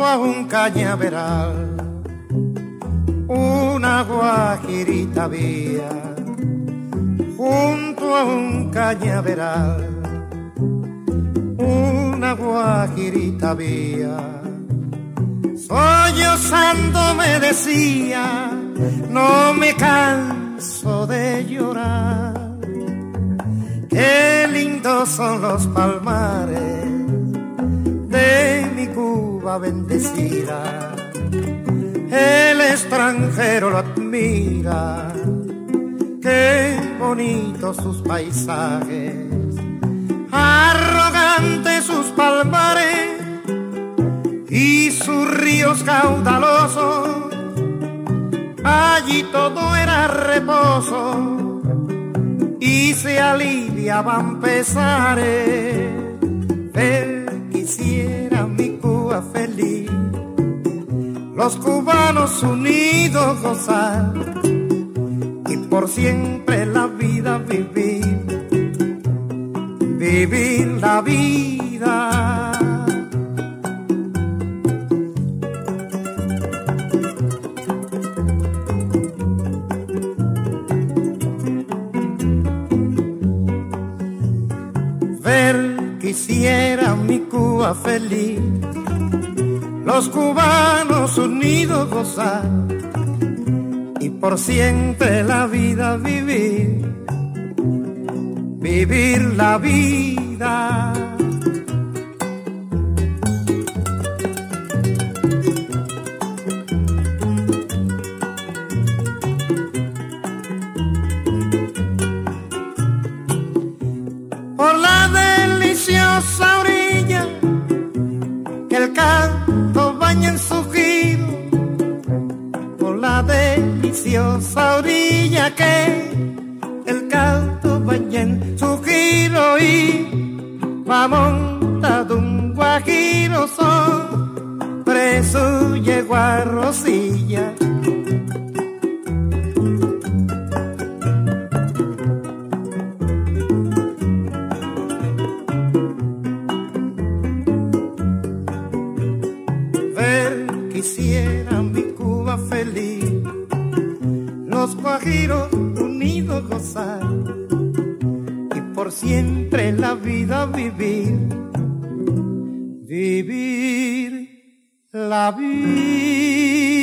a un cañaveral, una guajirita había, junto a un cañaveral, una guajirita había. Sollozando me decía, no me canso de llorar, qué lindos son los palmares de mi Cuba bendecida. El extranjero lo admira, qué bonitos sus paisajes, arrogantes sus palmares y sus ríos caudalosos. Allí todo era reposo y se aliviaban pesares. Quisiera mi Cuba feliz, los cubanos unidos gozar y por siempre la vida vivir, vivir la vida. Quisiera mi Cuba feliz, los cubanos unidos gozar y por siempre la vida vivir, vivir la vida. Por la deliciosa orilla que el canto baña en su giro, por la deliciosa orilla que el canto baña en su giro, y va montado un guajiro sobre su yegua Rosilla. Quisiera mi Cuba feliz, los guajiros unidos gozar y por siempre la vida vivir, vivir la vida.